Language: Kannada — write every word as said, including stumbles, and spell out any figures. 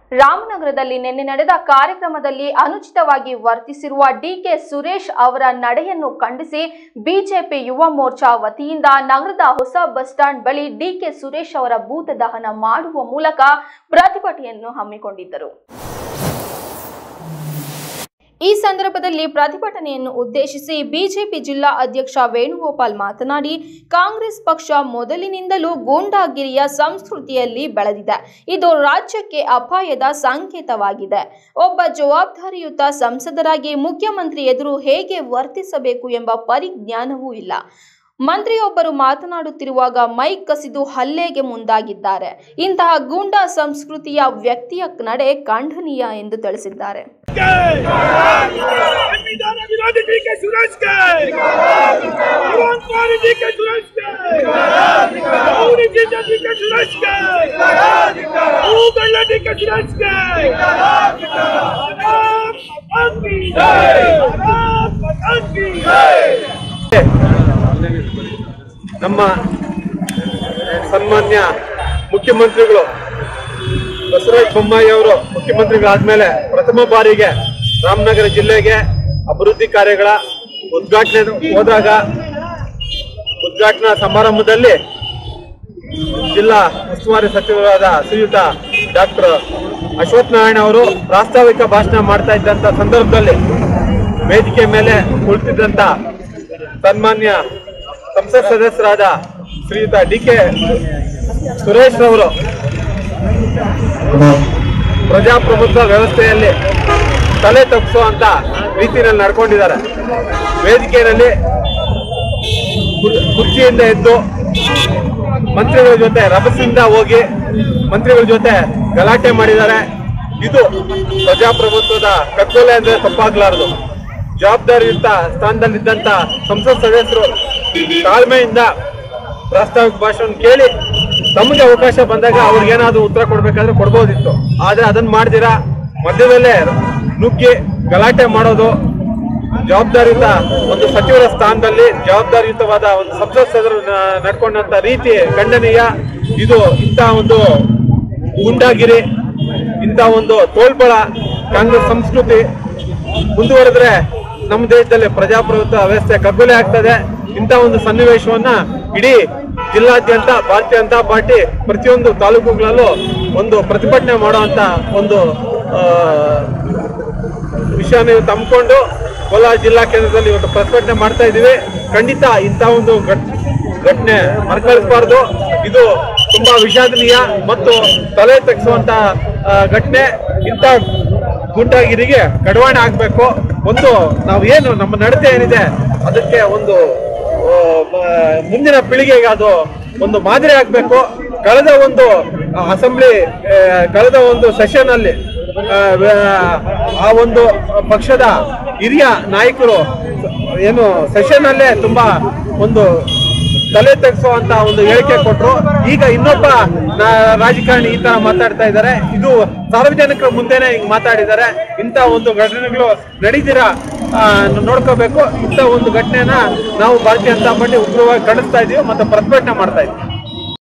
ರಾಮನಗರದಲ್ಲಿ ನಿನ್ನೆ ನಡೆದ ಕಾರ್ಯಕ್ರಮದಲ್ಲಿ ಅನುಚಿತವಾಗಿ ವರ್ತಿಸಿರುವ ಡಿಕೆ ಸುರೇಶ್ ಅವರ ನಡೆಯನ್ನು ಖಂಡಿಸಿ ಬಿಜೆಪಿ ಯುವ ಮೋರ್ಚಾ ವತಿಯಿಂದ ನಗರದ ಹೊಸ ಬಸ್ ಸ್ಟ್ಯಾಂಡ್ ಬಳಿ ಡಿಕೆ ಸುರೇಶ್ ಅವರ ಭೂತ ದಹನ ಮಾಡುವ ಮೂಲಕ ಪ್ರತಿಭಟನೆಯನ್ನು ಹಮ್ಮಿಕೊಂಡಿದ್ದರು. ಈ ಸಂದರ್ಭದಲ್ಲಿ ಪ್ರತಿಭಟನೆಯನ್ನು ಉದ್ದೇಶಿಸಿ ಬಿಜೆಪಿ ಜಿಲ್ಲಾ ಅಧ್ಯಕ್ಷ ವೇಣುಗೋಪಾಲ್ ಮಾತನಾಡಿ, ಕಾಂಗ್ರೆಸ್ ಪಕ್ಷ ಮೊದಲಿನಿಂದಲೂ ಗೂಂಡಾಗಿರಿಯ ಸಂಸ್ಕೃತಿಯಲ್ಲಿ ಬೆಳೆದಿದೆ. ಇದು ರಾಜ್ಯಕ್ಕೆ ಅಪಾಯದ ಸಂಕೇತವಾಗಿದೆ. ಒಬ್ಬ ಜವಾಬ್ದಾರಿಯುತ ಸಂಸದರಾಗಿ ಮುಖ್ಯಮಂತ್ರಿ ಎದುರು ಹೇಗೆ ವರ್ತಿಸಬೇಕು ಎಂಬ ಪರಿಜ್ಞಾನವೂ ಇಲ್ಲ. ಮಂತ್ರಿಯೊಬ್ಬರು ಮಾತನಾಡುತ್ತಿರುವಾಗ ಮೈಕ್ ಕಸಿದು ಹಲ್ಲೆಗೆ ಮುಂದಾಗಿದ್ದಾರೆ. ಇಂತಹ ಗೂಂಡಾ ಸಂಸ್ಕೃತಿಯ ವ್ಯಕ್ತಿಯ ನಡೆ ಖಂಡನೀಯ ಎಂದು ತಿಳಿಸಿದ್ದಾರೆ. ನಮ್ಮ ಸನ್ಮಾನ್ಯ ಮುಖ್ಯಮಂತ್ರಿಗಳು ಬಸವರಾಜ ಬೊಮ್ಮಾಯಿ ಅವರು ಮುಖ್ಯಮಂತ್ರಿಗಳಾದ್ಮೇಲೆ ಪ್ರಥಮ ಬಾರಿಗೆ ರಾಮನಗರ ಜಿಲ್ಲೆಗೆ ಅಭಿವೃದ್ಧಿ ಕಾರ್ಯಗಳ ಉದ್ಘಾಟನೆ ಹೋದಾಗ ಉದ್ಘಾಟನಾ ಸಮಾರಂಭದಲ್ಲಿ ಜಿಲ್ಲಾ ಉಸ್ತುವಾರಿ ಸಚಿವರಾದ ಶ್ರೀಯುತ ಡಾಕ್ಟರ್ ಅಶ್ವಥ್ ನಾರಾಯಣ ಅವರು ಪ್ರಾಸ್ತಾವಿಕ ಭಾಷಣ ಮಾಡ್ತಾ ಇದ್ದಂತ ಸಂದರ್ಭದಲ್ಲಿ ವೇದಿಕೆ ಮೇಲೆ ಕುಳಿತಿದ್ದಂತ ಸನ್ಮಾನ್ಯ ಸಂಸತ್ ಸದಸ್ಯರಾದ ಶ್ರೀಯುತ ಡಿ ಕೆ ಸುರೇಶ್ ಅವರು ಪ್ರಜಾಪ್ರಭುತ್ವ ವ್ಯವಸ್ಥೆಯಲ್ಲಿ ತಲೆ ತಗ್ಗಿಸುವಂತ ರೀತಿಯಲ್ಲಿ ನಡ್ಕೊಂಡಿದ್ದಾರೆ. ವೇದಿಕೆಯಲ್ಲಿ ಕುರ್ಚಿಯಿಂದ ಎದ್ದು ಮಂತ್ರಿಗಳ ಜೊತೆ ರಭಸದಿಂದ ಹೋಗಿ ಮಂತ್ರಿಗಳ ಜೊತೆ ಗಲಾಟೆ ಮಾಡಿದ್ದಾರೆ. ಇದು ಪ್ರಜಾಪ್ರಭುತ್ವದ ಕಗ್ಗೊಲೆ ಅಂದ್ರೆ ತಪ್ಪಾಗ್ಲಾರದು. ಜವಾಬ್ದಾರಿಯುತ ಸ್ಥಾನದಲ್ಲಿದ್ದಂತ ಸಂಸತ್ ಸದಸ್ಯರು ತಾಳ್ಮೆಯಿಂದ ಪ್ರಾಸ್ತಾವಿಕ ಭಾಷಣ ಕೇಳಿ ತಮಗೆ ಅವಕಾಶ ಬಂದಾಗ ಅವ್ರಿಗೇನಾದ್ರೂ ಉತ್ತರ ಕೊಡ್ಬೇಕಾದ್ರೆ ಕೊಡ್ಬೋದಿತ್ತು. ಆದ್ರೆ ಅದನ್ನ ಮಾಡ್ದಿರಾ ಮಧ್ಯದಲ್ಲೇ ನುಗ್ಗಿ ಗಲಾಟೆ ಮಾಡೋದು ಜವಾಬ್ದಾರಿಯುತ ಒಂದು ಸಚಿವರ ಸ್ಥಾನದಲ್ಲಿ ಜವಾಬ್ದಾರಿಯುತವಾದ ಒಂದು ಸಂಸತ್ ಸದಸ್ಯರು ನಡ್ಕೊಂಡಂತ ರೀತಿ ಖಂಡನೀಯ. ಇದು ಇಂಥ ಒಂದು ಗೂಂಡಾಗಿರಿ, ಇಂಥ ಒಂದು ತೋಳ್ಬಳ ಕಾಂಗ್ರೆಸ್ ಸಂಸ್ಕೃತಿ ಮುಂದುವರೆದ್ರೆ ನಮ್ಮ ದೇಶದಲ್ಲಿ ಪ್ರಜಾಪ್ರಭುತ್ವ ವ್ಯವಸ್ಥೆ ಕಗ್ಗೊಲೆ ಆಗ್ತದೆ. ಇಂಥ ಒಂದು ಸನ್ನಿವೇಶವನ್ನ ಇಡೀ ಜಿಲ್ಲಾದ್ಯಂತ ಭಾರತೀಯ ಜನತಾ ಪಾರ್ಟಿ ಪ್ರತಿಯೊಂದು ತಾಲೂಕುಗಳಲ್ಲೂ ಒಂದು ಪ್ರತಿಭಟನೆ ಮಾಡುವಂತ ಒಂದು ವಿಷಯ ತಂದ್ಕೊಂಡು ಕೋಲಾರ ಜಿಲ್ಲಾ ಕೇಂದ್ರದಲ್ಲಿ ಇವತ್ತು ಪ್ರತಿಭಟನೆ ಮಾಡ್ತಾ ಇದ್ದೀವಿ. ಖಂಡಿತ ಇಂಥ ಒಂದು ಘಟನೆ ಮರುಕಳಿಸಬಾರ್ದು. ಇದು ತುಂಬಾ ವಿಷಾದನೀಯ ಮತ್ತು ತಲೆ ತಗ್ಗಿಸುವಂತ ಘಟನೆ. ಇಂಥ ಗೂಂಡಾಗಿರಿಗೆ ಕಡಿವಾಣ ಆಗ್ಬೇಕು. ಒಂದು ನಾವು ಏನು ನಮ್ಮ ನಡತೆ ಏನಿದೆ ಅದಕ್ಕೆ ಒಂದು ಮುಂದಿನ ಪೀಳಿಗೆಗೆ ಅದು ಒಂದು ಮಾದರಿ ಆಗ್ಬೇಕು. ಕಳೆದ ಒಂದು ಅಸೆಂಬ್ಲಿ ಕಳೆದ ಒಂದು ಸೆಷನ್ ಅಲ್ಲಿ ಆ ಒಂದು ಪಕ್ಷದ ಹಿರಿಯ ನಾಯಕರು ಏನು ಸೆಷನ್ ಅಲ್ಲೇ ತುಂಬಾ ಒಂದು ತಲೆ ತೆಗೆಸುವಂತ ಒಂದು ಹೇಳಿಕೆ ಕೊಟ್ಟರು. ಈಗ ಇನ್ನೊಬ್ಬ ರಾಜಕಾರಣಿ ಈ ತರ ಮಾತಾಡ್ತಾ ಇದ್ದಾರೆ. ಇದು ಸಾರ್ವಜನಿಕರ ಮುಂದೆನೆ ಹಿಂಗ್ ಮಾತಾಡಿದ್ದಾರೆ. ಇಂಥ ಒಂದು ಘಟನೆಗಳು ನಡೀತೀರಾ ನೋಡ್ಕೋಬೇಕು. ಇಂಥ ಒಂದು ಘಟನೆನ ನಾವು ಭಾರತೀಯ ಜನತಾ ಪಾರ್ಟಿ ಉಗ್ರವಾಗಿ ಖಂಡಿಸ್ತಾ ಇದೀವಿ ಮತ್ತೆ ಪ್ರತಿಭಟನೆ ಮಾಡ್ತಾ ಇದೀವಿ.